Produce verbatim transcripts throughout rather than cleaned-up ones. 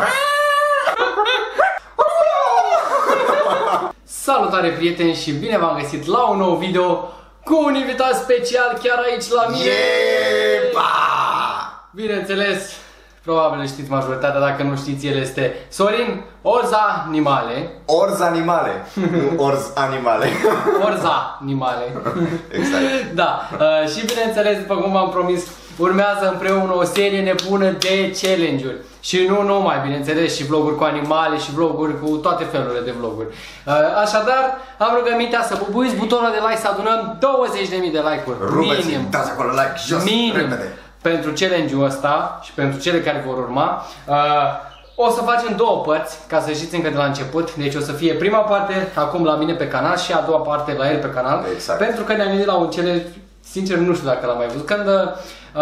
Salutare prieteni și bine v-am găsit la un nou video cu un invitat special chiar aici la mine. Yepa! Bineînțeles, probabil știți majoritatea, dacă nu știți, el este Sorin Orza Nimale. Orza Animale, nu Orz Animale. Orza Nimale. Exact. Da, uh, și bineînțeles, după cum v-am promis, urmează împreună o serie nebună de challenge-uri. Și nu numai, bineînțeles, și vloguri cu animale și vloguri cu toate felurile de vloguri. Uh, așadar, am rugămintea să bubuiți butonul de like, să adunăm douăzeci de mii de like-uri. Rupeți, dați acolo like jos, minim, repede. Pentru challenge-ul ăsta și pentru cele care vor urma. Uh, o să facem două părți, ca să știți încă de la început. Deci o să fie prima parte acum la mine pe canal și a doua parte la el pe canal. Exact. Pentru că ne-am gândit la un challenge, sincer nu știu dacă l-am mai văzut. Când uh,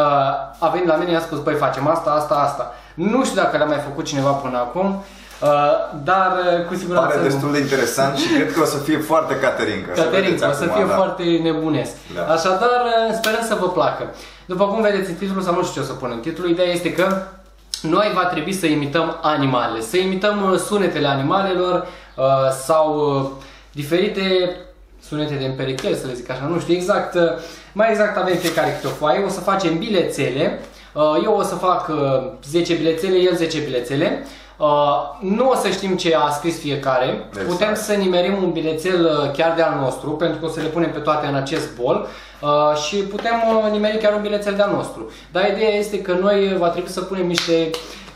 a venit la mine, i-a spus, băi, facem asta, asta, asta. Nu știu dacă l-a mai făcut cineva până acum, uh, dar uh, cu siguranță pare destul de interesant și cred că o să fie foarte caterincă. Caterincă, o să acum, fie da. foarte nebunesc. Da. Așadar, uh, sperăm să vă placă. După cum vedeți în titlul, sau nu știu ce o să pun în titlul, ideea este că noi va trebui să imităm animalele, să imităm uh, sunetele animalelor uh, sau uh, diferite sunete de împerecheți, să le zic așa, nu știu exact. Uh, mai exact avem fiecare câte o foaie, o să facem bilețele. Eu o să fac zece bilețele, el zece bilețele. Nu o să știm ce a scris fiecare. Exact. Putem să nimerim un bilețel chiar de al nostru, pentru că o să le punem pe toate în acest bol. Și putem nimeri chiar un bilețel de al nostru. Dar ideea este că noi va trebui să punem niște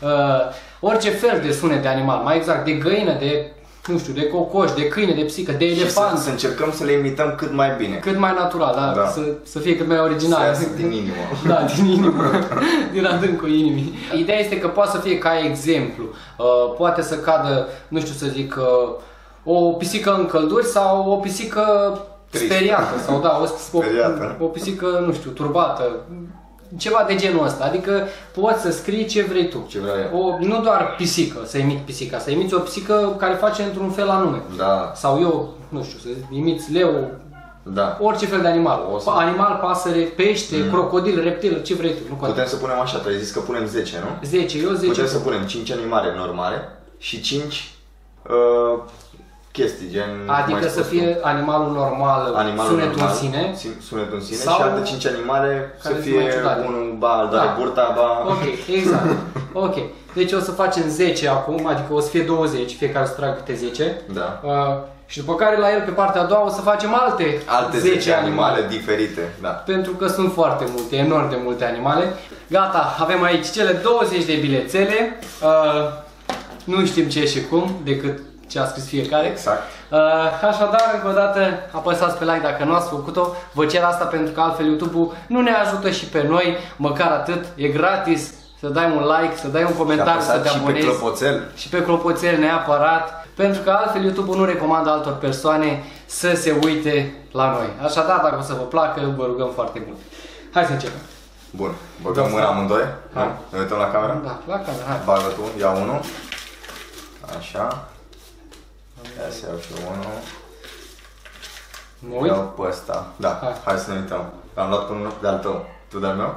orice fel de sunet de animal, mai exact de găină, de nu știu, de cocoș, de câine, de psică, de elefant. Să, să încercăm să le imităm cât mai bine. Cât mai natural, da, da. Să, să fie cât mai original. Să iasă din inimă. Da, din inimă. Din adâncul inimii. Ideea este că poate să fie ca exemplu. Uh, poate să cadă, nu știu să zic, uh, o pisică în călduri sau o pisică Trist. speriată. Sau da, o, speriată. O, o pisică, nu știu, turbată. Ceva de genul ăsta, adică poți să scrii ce vrei tu. Ce vrea o, nu doar pisică, să imit pisica, să imiți o pisică care face într-un fel anume. Da. Sau eu, nu știu, să imiți leu, da. Orice fel de animal. să... Animal, pasăre, pește, mm. crocodil, reptil, ce vrei tu. Nu Putem contează. Să punem așa, tu ai zis că punem zece, nu? zece, eu zece. Putem să punem cinci animale normale și cinci uh, chestii, gen... Adică să fie tu. animalul normal, animalul sunetul normal, în sine. Sunetul în sine și alte cinci animale să fie unul, ba, îl doare da. burta, ba... Ok, exact. Ok. Deci o să facem zece acum, adică o să fie douăzeci, fiecare să tragă câte zece. Da. Uh, și după care la el, pe partea a doua, o să facem alte, alte zece, zece animale, animale diferite. Da. Pentru că sunt foarte multe, enorm de multe animale. Gata, avem aici cele douăzeci de bilețele. Uh, nu știm ce și cum, decât ce a scris fiecare. Exact. Uh, așadar, încă o dată, apăsați pe like dacă nu ați făcut-o. Vă cer asta pentru că altfel YouTube-ul nu ne ajută și pe noi, măcar atât. E gratis să dai un like, să dai un comentariu, să te abonezi. Și pe clopoțel. Și pe clopoțel neapărat. Pentru că altfel YouTube-ul nu recomandă altor persoane să se uite la noi. Așadar, dacă o să vă placă, vă rugăm foarte mult. Hai să începem. Bun. Băgăm mâna amândoi? Hai. Ne uităm la cameră? Da, la cameră, hai. Bagă tu, ia unul. Așa. Ia să iau și unul. Mă uit? Iau pe ăsta. Da, hai, hai să ne uităm. Am luat până de-al tău. Tu de-al meu?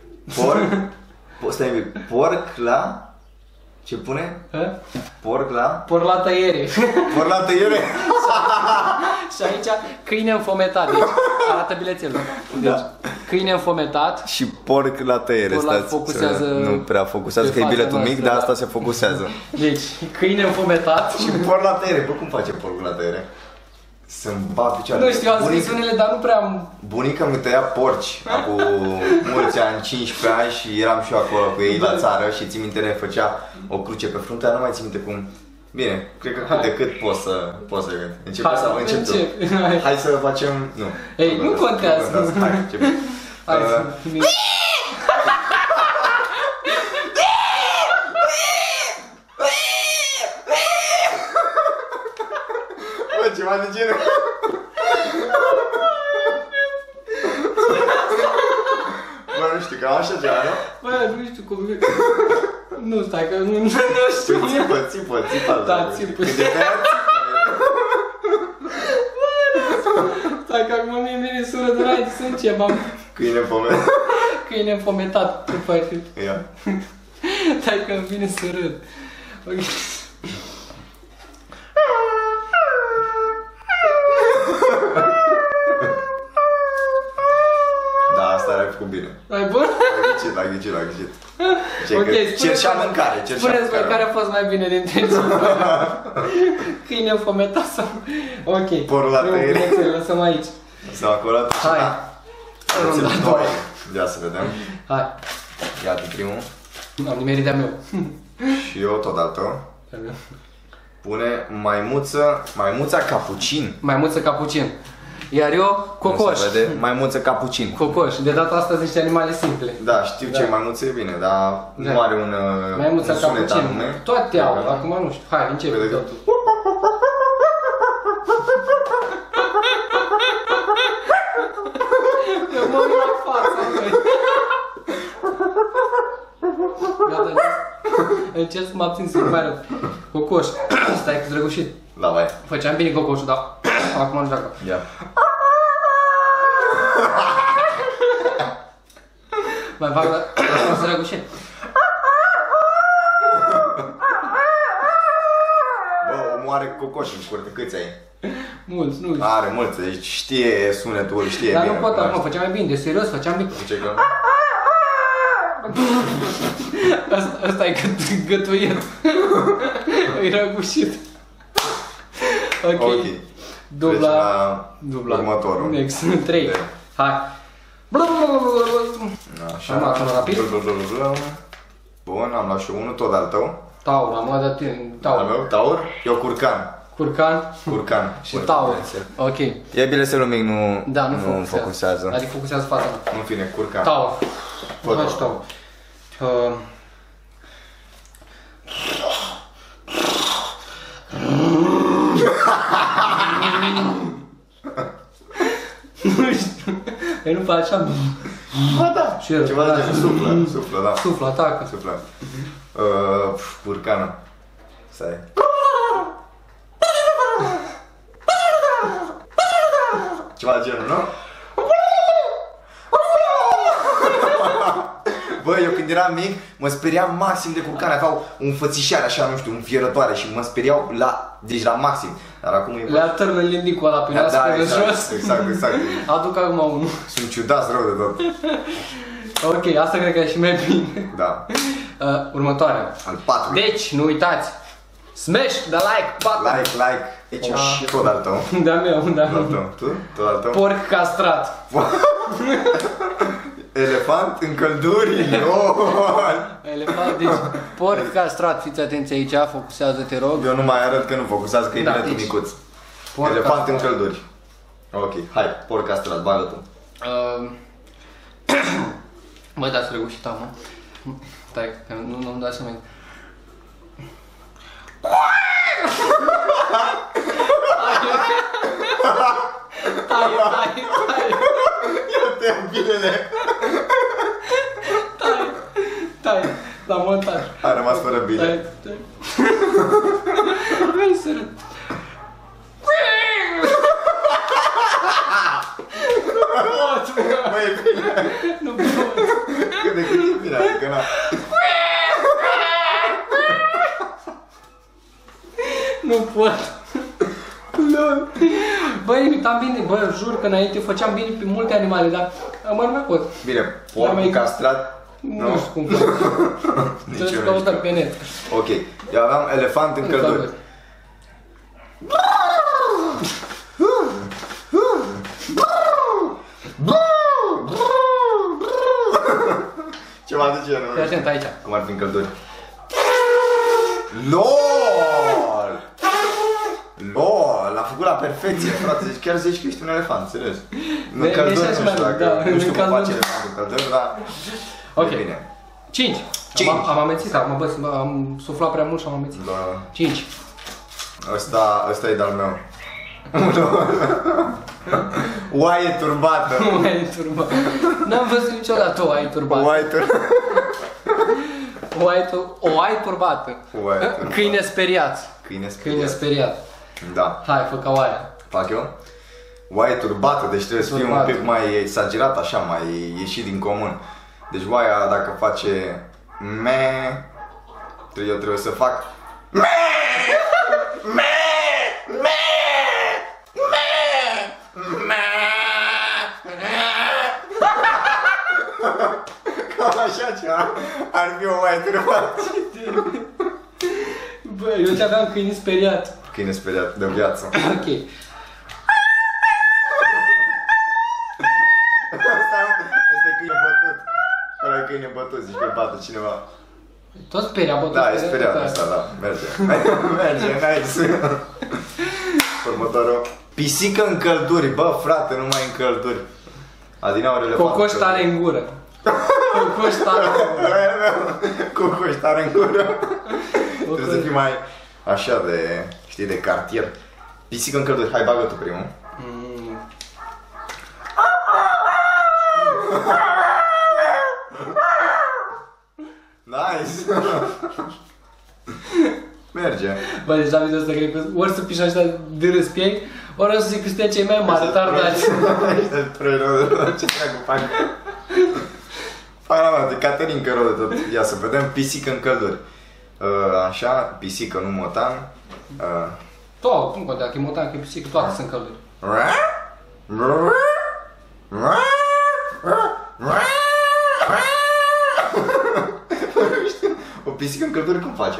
Porc. Stai un pic. Porc la... Ce pune? Hă? Porc la... Porc la tăiere. Porc la tăiere? Și aici câine înfometat. Deci arată bilețelul. Deci da. Câine înfometat. Și porc la tăiere. Porc Stați, focusează nu prea focusează, că e biletul mic, dar asta se focusează. Deci, câine înfometat. Și porc la tăiere. Bă, cum face porcul la tăiere? Să-mi bat picioarele. Nu știu, am scris unele, dar nu prea am... Bunica mi tăia porci acum mulți ani, cincisprezece ani, și eram și eu acolo cu ei la țară și țin minte, ne făcea o cruce pe frunte, dar nu mai țin minte cum... Bine, cred că cât de cât pot să, pot să încep hai, sau încep tu. Hai să facem... Nu. Ei, nu contează. Nu contează. Hai, începem. Hai să... Bă, ceva de genul. Bă, nu știu, cam așa ceva, nu? Bă, nu știu cum... Nu, stai că nu, nu știu. Țipă, țipă, țipă. Da, țipă. Stai că acum mie mi-e sură de la să încep, am... Câine înfometat. Câine înfometat, ce faci? Ia. Stai că îmi vine să râd. Ok. Da, asta ai făcut bine. Ai bun? Ai ghicit, ai ghicit, ai ghicit. Ok, cerșea mâncare, cerșea spuneți mâncare. care a fost mai bine dintre ei. Câine fometat sau... Ok. Porul la tăiere. Bineînțeles, lăsăm aici. S-a acolo. Hai. Runda a doua. Ia să vedem. Hai. Iată primul. Am nimerit de-a meu. Și eu tot al tău. Pune maimuță, maimuța capucin. Maimuță capucin. Iar eu, cocoș. Se vede, maimuță capucin. Cocoș. De data asta zici animale simple. Da, știu Da. ce maimuță e bine, dar Da. nu are un, uh, Maimuța un sunet capucin. anume. Toate au, Da. acum nu știu. Hai, începe Vede că- totul. Eu mă uit la fața, măi. Gata, încerc să mă abțin să nu mai rău. Cocoș. Stai că-s răgușit. Da, vai. Făceam bine cocoșul, dar acum nu știu dacă. Ia. Mai fac la... o să răgușit. Bă, omul are cocoș în curte, câți ai? Mulți, nu știu. Are mulți, deci știe sunetul, știe Dar bine. nu pot, acum făceam bine, de serios, făceam bine. Ce că? Asta, asta e gât, gâtuit. E răgușit. Ok. Ok. Dubla. Deci la Dubla. următorul. Next. trei. De. Hai. Așa. Am luat unul rapid. Blablabla. Bun, am luat și unul, tot al tău. Taur, am luat de tine. Al Taur. meu, taur. Eu curcan. Curcan Curcan. și taur. Ok. E bine să lumic nu, Da, nu, nu focusează. focusează. Adică focusează fața mea. În fine, curcan. Taur. Fă Hai tot. și taur. Uh, Nu știu. Eu nu fac așa. Ba da. Și el, Ceva de da. genul, suflă, suflă, da. Suflă, atacă. Suflă. Uh, pf, curcană. Stai. Ceva de genul, nu? Bă, eu când eram mic, mă speriam maxim de curcane, aveau un fățișare așa, nu știu, înfierătoare și mă speriau la, deci la maxim. Dar acum e... Le atârnă lindicul ăla pe nas da, pe exact, jos. exact, exact. Aduc acum unul. Sunt ciudați rău de tot. Ok, asta cred că e și mai bine. Da. Uh, următoarea. Al patrulea. Deci, nu uitați. Smash the like button. Like, like. Aici Oh, și tot al tău. Da meu, da Tot al meu. tău. Tu? Tot al tău? Porc castrat. Elefant în călduri. Oh! Elefant, deci porc castrat. Fiți atenți aici, focusează-te, rog. Eu nu mai arăt că nu focusează, că e Da, bine tu deci, micuț. porc Elefant în castrat. călduri. Ok, hai, porc castrat, bagă tu. Uh, Bă, dați răgușit am, mă. Stai, că nu, nu-mi dați să mai... Tai, tai, tai, Ia te binele. tai, tai, la montaj. A rămas fără bine. Tai, tai. Vrei să râd. Nu pot, Mă, e bine. nu pot. Cât de cât e bine, adică na. Nu pot. Bă, imitam bine, bă, jur că înainte făceam bine pe multe animale, dar mă nu mai pot. Bine, Da, mai- porc castrat. Nu știu cum fac. Nici Trebuie eu să nu căutăm știu. pe net. Ok, eu aveam elefant în călduri. Ceva de genul. Fii atent aici. Cum ar fi în călduri? LOL! LOL! L-a făcut la perfecție, frate. Deci chiar zici că ești un elefant, serios. În Ne- călduri, ne nu știu știu mai dacă... mult, da, Nu știu în cum face călduri. elefantul în călduri, dar... Ok. E bine. cinci. Cinci. Am, am amețit, am, bă, am suflat prea mult și am amețit. Da. cinci. Ăsta, ăsta e de-al meu. Oaie turbată. Oaie turbat. N-am văzut niciodată o oaie turbată. Oaie turbată. Oaie, tu- o oaie turbată. Oaie turbată. Câine speriat. Câine Câine speriat. speriat. Da. Hai, fă ca oaia. Fac eu? Oaie turbată, deci trebuie să fie un Turbată. pic mai exagerat, așa, mai ieșit din comun. Deci oaia dacă face me, eu trebuie să fac Cam așa ceva ar fi o mai întrebat. Bă, eu te-aveam câine speriat. Câine speriat de viață. Ok. Asta e câine bătut. Ăla e câine bătut, zici că bate cineva. Tot speria, bă, tot Da, e speria, speriat tot asta, da, merge. Merge, nice. Următorul. Pisică în călduri, bă, frate, numai în călduri. Adinaur elefant. Cocoș tare în gură. Cocoș tare în gură. Cocoș tare în gură. Trebuie să fii mai așa de, știi, de cartier. Pisică în călduri, hai, bagă tu primul. Mm. Nice. Merge. Bă, deci la video ăsta cred că ori să piși așa de râs pe ei, ori o să zic că suntem cei mai mari tardați. Ce dracu fac? Pana mea, de Caterinca rău de tot. Ia să vedem, pisică în călduri. Așa, pisică, nu motan. Tot, nu contează, că e motan, că e pisică, toate sunt călduri. O pisică în călduri cum face?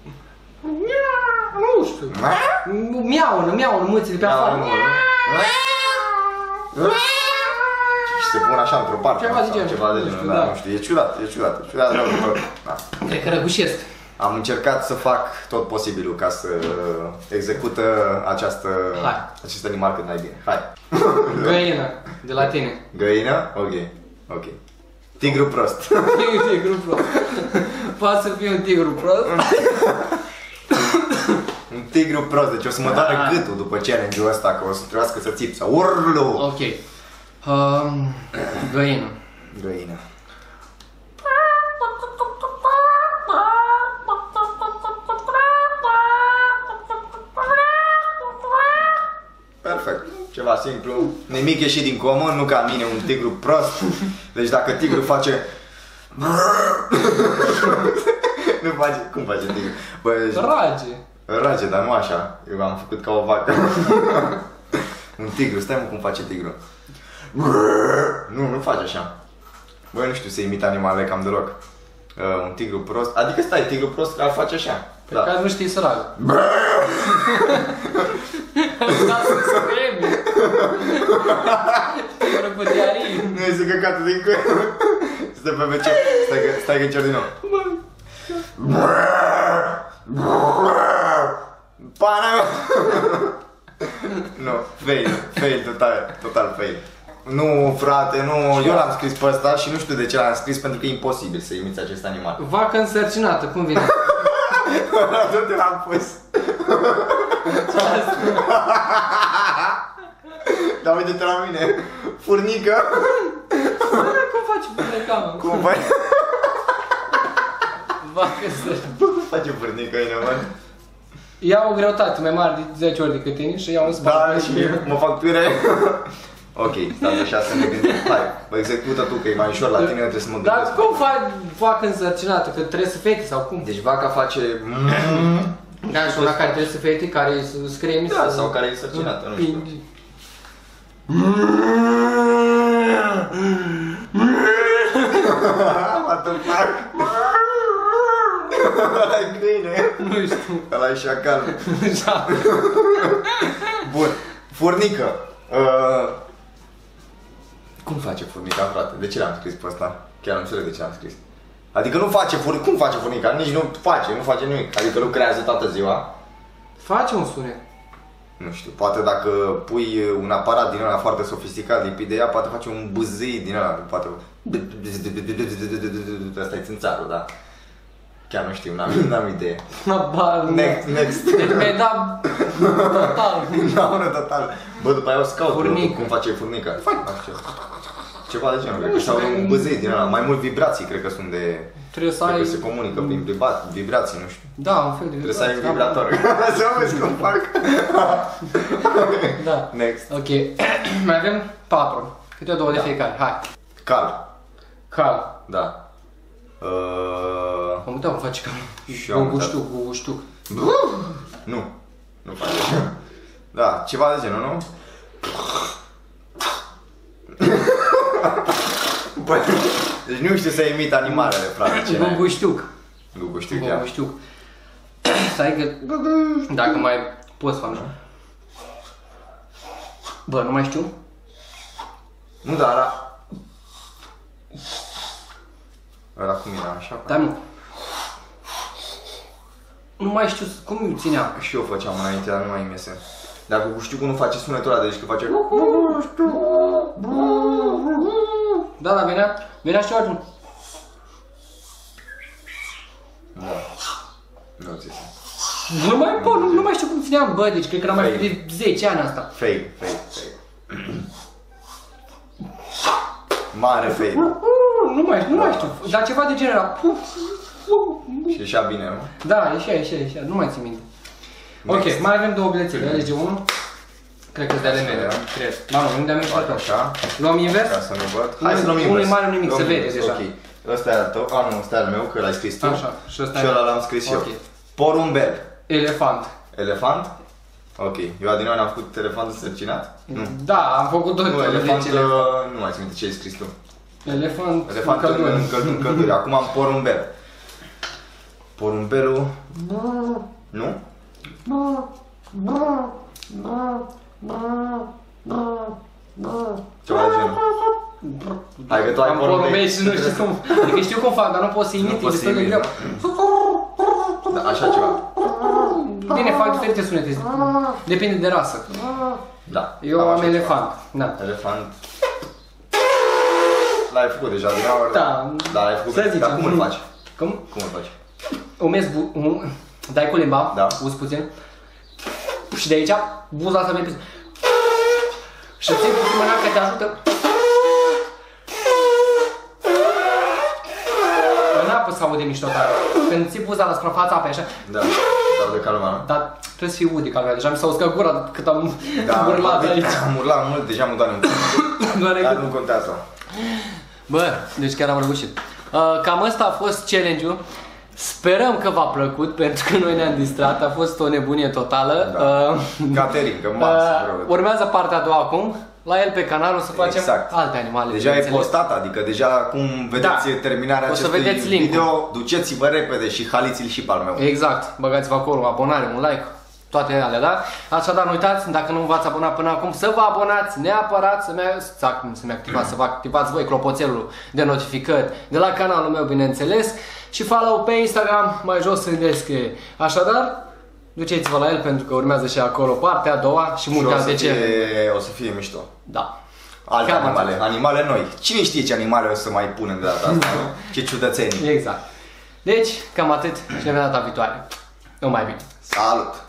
Nu știu. Miaună, miaună, mâțile pe afară. Și se pun așa într-o parte. Ceva de genul. Ceva de genul, da, nu știu, e ciudat, e ciudat, e ciudat rău de tot. Cred că răgușesc. Am încercat să fac tot posibilul ca să execută această, acest animal cât mai bine. Hai! Găină, de la tine. Găină? Ok, ok. Tigru prost. Tigru prost. Poate să fie un tigru prost. Un tigru prost, deci o să mă doară gâtul după challenge-ul ăsta, că o să trebuiască să țip, să urlu. Ok. Um, găină. Găină. Perfect. Ceva simplu. Nimic ieșit din comun, nu ca mine, un tigru prost. Deci dacă tigru face... Nu face... Cum face tigru? Bă, deci... Rage. Rage, dar nu așa. Eu am făcut ca o vacă. Un tigru, stai mă cum face tigru. Nu, nu face așa. Băi, nu știu să imit animalele cam deloc. Uh, un tigru prost, adică stai, tigru prost ar face așa. Pe da. Care nu știi să ragă. Da, să spremi. Tigru cu diarii. Nu este căcatul din cur. Stai pe ve ce. Stai că, stai că încerc din nou. Pana mea! Nu, fail, fail, total, total fail. Nu, frate, nu, eu l-am scris pe ăsta și nu știu de ce l-am scris, pentru că e imposibil să imiți acest animal. Vacă însărcinată, cum vine? Nu te l-am pus. Dar uite-te la mine, furnică. Cum faci furnica, mă? Cum faci? Vacă însărcinată. Cum face furnică, mă? Ia o greutate mai mare de zece ori decât tine și iau un spate. Da, și mă fac pire. Ok, stați așa să ne gândim. Hai, bă, execută tu, că e mai ușor la tine, trebuie să mă gândesc. Dar cum faci vacă însărcinată? Că trebuie să fete sau cum? Deci vaca face... Da, și una care trebuie să fete, care să scrie mi Da, sau care e însărcinată, nu știu. What the fuck? Ăla-i câine. Nu știu. Ăla-i șacal. Bun, furnică. Uh, cum face furnica, frate? De ce l-am scris pe ăsta? Chiar nu înțeleg de ce l-am scris. Adică nu face furnica. Cum face furnica? Nici nu face, nu face nimic. Adică lucrează toată ziua. Face un sunet. Nu știu, poate dacă pui un aparat din ăla foarte sofisticat lipit de ea, poate face un buzăit din ăla, poate... Asta e țânțarul, da? Chiar nu știu, n-am idee. Next, next. Deci mi-ai dat total. N-am total. Bă, după aia o să caut Furnică. cum face furnica. Ceva de genul, cred că sau un buzăit din ăla. Mai mult vibrații, cred că sunt de... Trebuie să Cred ai... că se comunică prin vibrații, nu știu. Da, un fel de Trebuie să ai un vibrație. vibrator. Să vezi cum fac. Da. Next. Ok. Mai avem patru. Câte două de Da. fiecare. Hai. Cal. Cal. Da. Uh... Am uitat cum face camera. Și eu am uitat. Guguștuc, guguștuc. Nu, nu face. Da, ceva de genul, nu? Băi, deci nu știu să imit animalele, frate, ce n-ai? Guguștuc. Guguștuc, ia. Guguștuc. Stai că... Dacă mai poți fac. Bă, nu mai știu? Nu, dar ăla... Ăla cum era, așa? Dar nu. Nu mai știu cum îi țineam. Și eu făceam înainte, dar nu mai îmi iese. Dar Guguștucul nu face sunetul ăla, deci că face... Da, da, venea, venea și eu. Da. Nu ți iese. Nu mai pot, nu, nu mai știu cum țineam, bă, deci cred că n-am mai făcut de zece ani asta. Fail, fail, fail. Mare fail. Nu mai, nu mai știu, dar ceva de genul era. Și ieșea bine, nu? Da, ieșea, ieșea, ieșea, nu mai țin minte. Ok, mai avem două bilețele, alege unul. Cred că-s de ale mele, cred. Ba nu, unde am intrat așa. Luăm invers? Ca să nu văd. Hai să luăm invers. Unul e mare, unul mic, se vede deja. Ok. Ăsta e al tău, a nu, ăsta e al meu, că l-ai scris tu. Așa, și ăsta și ăla l-am scris eu. Porumbel. Elefant. Elefant? Ok. Eu adineau n-am făcut elefant însărcinat? Nu. Da, am făcut tot. Nu, elefant, nu mai țin minte ce ai scris tu. Elefant, Elefant în călduri. Acum am porumbel. Porumbelul... Nu? Ceva de genul. Hai că tu ai porumbel și nu știu cum. Adică știu cum fac, dar nu pot să imit, e destul de greu. Da, așa ceva. Bine, fac diferite sunete. Depinde de rasă. Da. Eu am elefant. Da. Elefant. L-ai făcut deja din aur. Da. Da, l-ai făcut. Dar cum îl faci? Cum? Cum îl faci? Umezi, dai cu limba, da. uzi puțin. Și de aici, buza asta merge. Și ții puțin mâna că te ajută. În apă se aude mișto tare. Când ții buza la suprafața apei așa. Da, sau de calma. Dar trebuie să fii ud de calma. Deja mi s-a uscat gura cât am da, urlat aici. Am urlat mult, deja mă doare în gură. Dar nu contează. Bă, deci chiar am răgușit. Uh, cam ăsta a fost challenge-ul. Sperăm că v-a plăcut, pentru că noi ne-am distrat, a fost o nebunie totală. Da. Uh, Caterincă, maxim. Uh, urmează partea a doua acum, la el pe canal o să facem exact. alte animale. Deja e postat, adică deja cum vedeți da. terminarea o să acestui vedeți video, duceți-vă repede și haliți-l și pe al meu. Exact, băgați-vă acolo, abonare, un like, toate alea, da? Așadar, nu uitați, dacă nu v-ați abonat până acum, să vă abonați neapărat, să-mi să activați, să vă activați voi clopoțelul de notificări de la canalul meu, bineînțeles, și follow pe Instagram, mai jos în descriere. Așadar, duceți-vă la el pentru că urmează și acolo partea a doua și multe alte ce. O să fie mișto. Da. Alte Cam animale, atât. animale noi. Cine știe ce animale o să mai punem de data asta, nu? Ce ciudățenii. Exact. Deci, cam atât și ne vedem data viitoare. Numai bine. Salut!